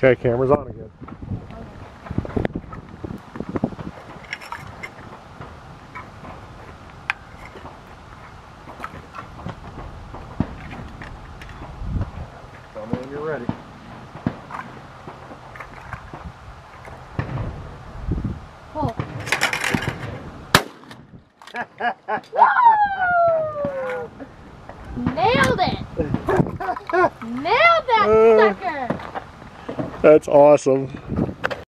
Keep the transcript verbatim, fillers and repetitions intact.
Okay, camera's on again. Tell me when you're ready. Pull. Nailed it! Nailed that Uh, sucker! That's awesome.